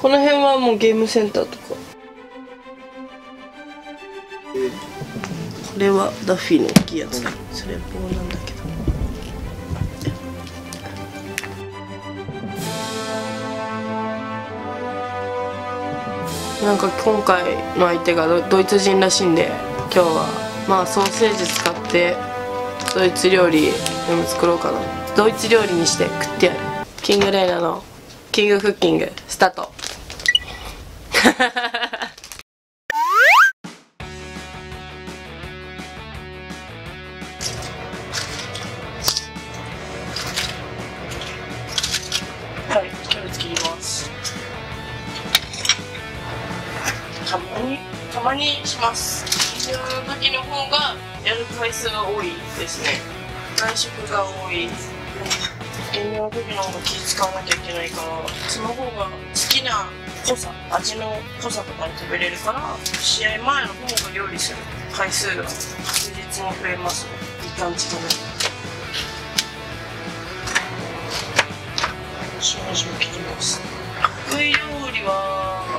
この辺はもうゲームセンターとか。これはダッフィーの大きいやつだ。それ棒なんだけど。なんか今回の相手がドイツ人らしいんで、今日はまあソーセージ使ってドイツ料理でも作ろうかな。ドイツ料理にして食ってやる。キングレイナのキングクッキングスタート。はい、キャベツ切ります。たまにします。減量の時の方がやる回数が多いですね。外食が多い。減量の時の方が気使わなきゃいけないから、その方が好きな濃さ、味の濃さとかに食べれるから、試合前の方が料理する回数が確実に増えますね。いい感じだね。しめじを切ります。得意料理は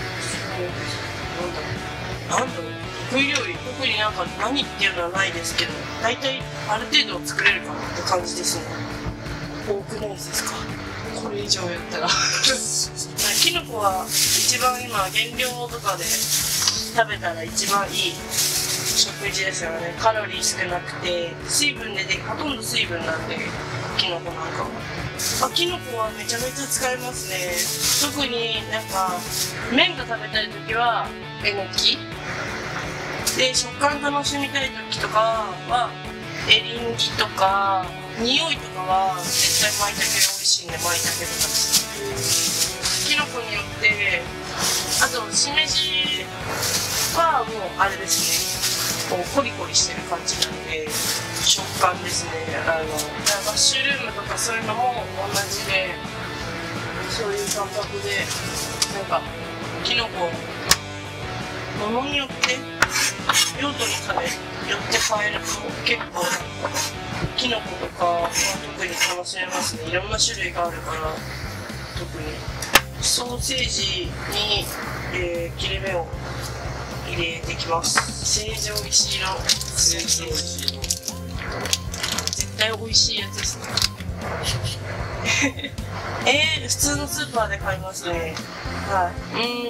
なんだろう、得意料理、特になんか何っていうのはないですけど、大体ある程度作れるかなって感じですね。多くないですか、これ以上やったら。キノコは一番今減量とかで食べたら一番いい食事ですよね。カロリー少なくて水分でほとんど水分なんで、キノコなんかは。キノコはめちゃめちゃ使えますね。特になんか麺が食べたい時はえのきで、食感楽しみたい時とかはエリンギとか、匂いとかは絶対舞茸美味しいんで舞茸とかです。キノコによって、あとしめじはもうあれですね、こうコリコリしてる感じなんで食感ですね。マッシュルームとかそういうのも同じで、そういう感覚でなんかキノコものによって用途によって変えると結構キノコとかは特に楽しめますね。いろんな種類があるから。特にソーセージに、切れ目を入れてきます。成城石井のソーセージ、絶対美味しいやつですね。普通のスーパーで買いますね。はい。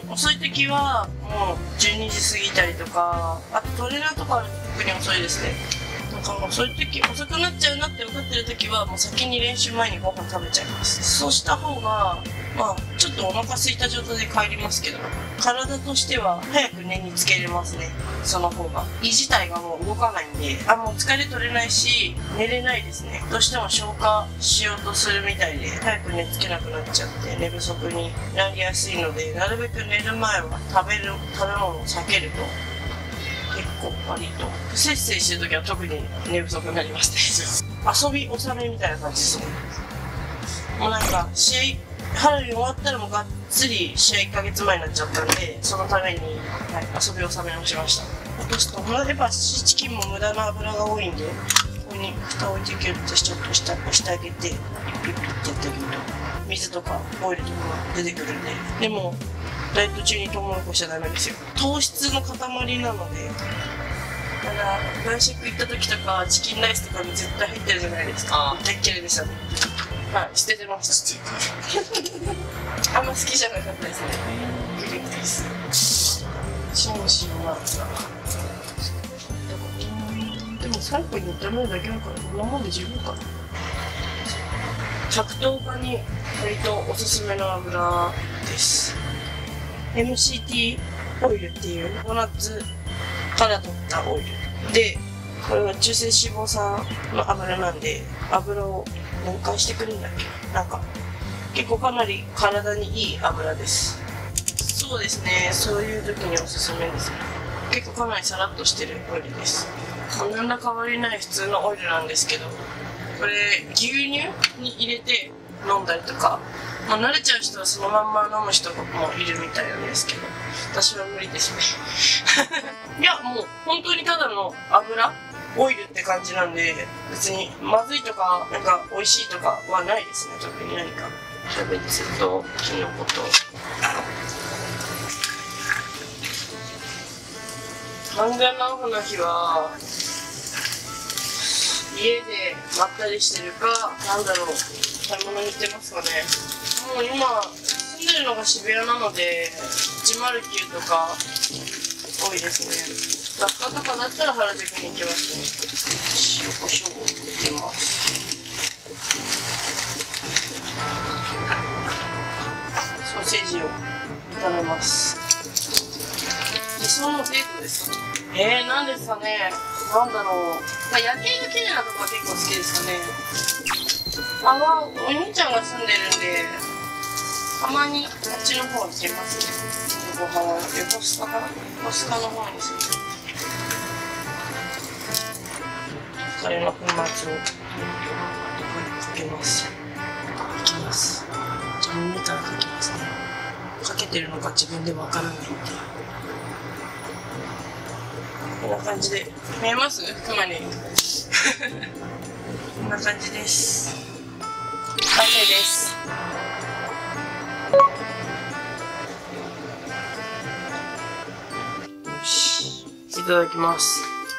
遅い時はもう12時過ぎたりとか、あとトレーナーとかあると特に遅いですね。なんかもうそういう時、遅くなっちゃうなって分かってる時はもう先に練習前にご飯食べちゃいます。そうした方がまあちょっとお腹空いた状態で帰りますけど、体としては早く寝につけれますね。その方が胃自体がもう動かないんで、もう疲れ取れないし寝れないですね。どうしても消化しようとするみたいで早く寝つけなくなっちゃって寝不足になりやすいので、なるべく寝る前は食べ物を避けると結構割と不節制してる時は特に寝不足になりますね。遊び納めみたいな感じですね。もうなんか試合ハロウィン終わったらもうがっつり試合1ヶ月前になっちゃったんで、そのために、遊び納めをしました。落とすとやっぱシーチキンも無駄な油が多いんで、ここに蓋を置いてキュッとちょっと押してあげてピッピッピッってやってあげると水とかオイルとかが出てくるんで。でもダイエット中にトウモロコシはダメですよ。糖質の塊なので。だから外食行った時とかチキンライスとかに絶対入ってるじゃないですか。大っ嫌いでしたね。はい、捨ててました。あんま好きじゃなかったですね。グリーンです。シャンシーはでも最後に炒めるだけだからこんなもんで十分かな。格闘家に割とおすすめの油です。MCT オイルっていうココナッツから取ったオイルで、これは中性脂肪酸の油なんで、油を分解してくるんだっけ、なんか結構かなり体にいい油です。そうですね、そういう時におすすめですね。結構かなりサラッとしてるオイルです。何ら変わりない普通のオイルなんですけど、これ牛乳に入れて飲んだりとか、慣れちゃう人はそのまんま飲む人もいるみたいなんですけど、私は無理ですね。いや、もう本当にただの油オイルって感じなんで、別にまずいとかなんか美味しいとかはないですね。特に何かキャベツとキノコとハンガーナオフの日は家でまったりしてるか、なんだろう、買い物に行ってますかね。もう今住んでるのが渋谷なので109とか多いですね。雑貨とかだったら原宿に行きますね。塩コショウを入れます。ソーセージを炒めます。理想のデートですか？なんですかね。なんだろう。夜景が綺麗なとこは結構好きですかね。お兄ちゃんが住んでるんで、たまにあっちの方行きますね。横須賀かな？横須賀の方に住んでる。カレーの粉末をかけます。いきます。自分見たらかけますね。かけてるのか自分でわからないっていう。こんな感じで見えます？クマにこんな感じです。完成です。よし、いただきます。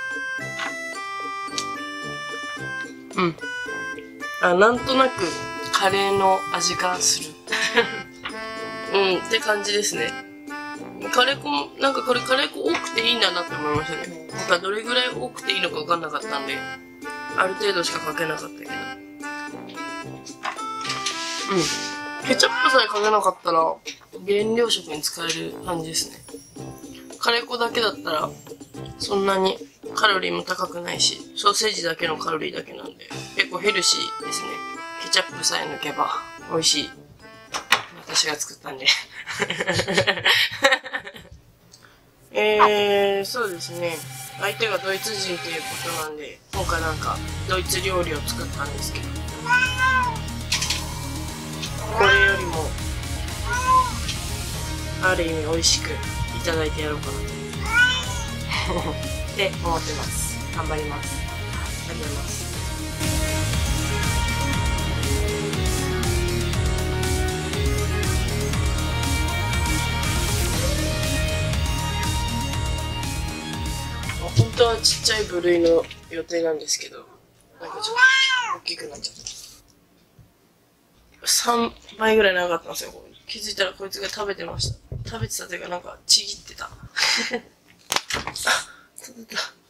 なんとなくカレーの味がするって感じですね。カレー粉、なんかこれカレー粉多くていいんだなって思いましたね。なんかどれぐらい多くていいのか分かんなかったんで、ある程度しかかけなかったけど。ケチャップさえかけなかったら、原料食に使える感じですね。カレー粉だけだったら、そんなにカロリーも高くないし、ソーセージだけのカロリーだけなんで、結構ヘルシーですね。ケチャップさえ抜けば美味しい。私が作ったんで。そうですね。相手がドイツ人ということなんで、今回なんかドイツ料理を作ったんですけど、これよりもある意味美味しくいただいてやろうかなって思ってます。頑張ります。ありがとうございます。本当はちっちゃい部類の予定なんですけど、なんかちょっと大きくなっちゃった。3倍ぐらい長かったんですよ。気づいたらこいつが食べてました。食べてたというかなんかちぎってた。あ、食べた。